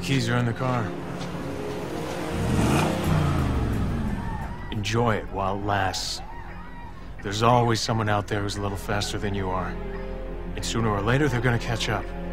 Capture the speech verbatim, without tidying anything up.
Keys are in the car. Enjoy it while it lasts. There's always someone out there who's a little faster than you are. And sooner or later, they're gonna catch up.